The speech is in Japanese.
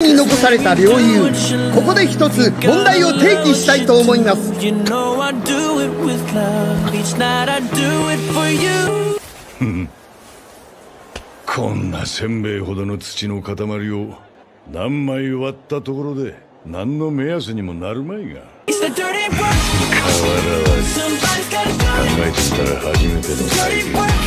に残された領有、ここで一つ問題を提起したいと思います。 こんなせんべいほどの土の塊を何枚割ったところで何の目安にもなるまいが。変わらず考えてみたら初めての再現。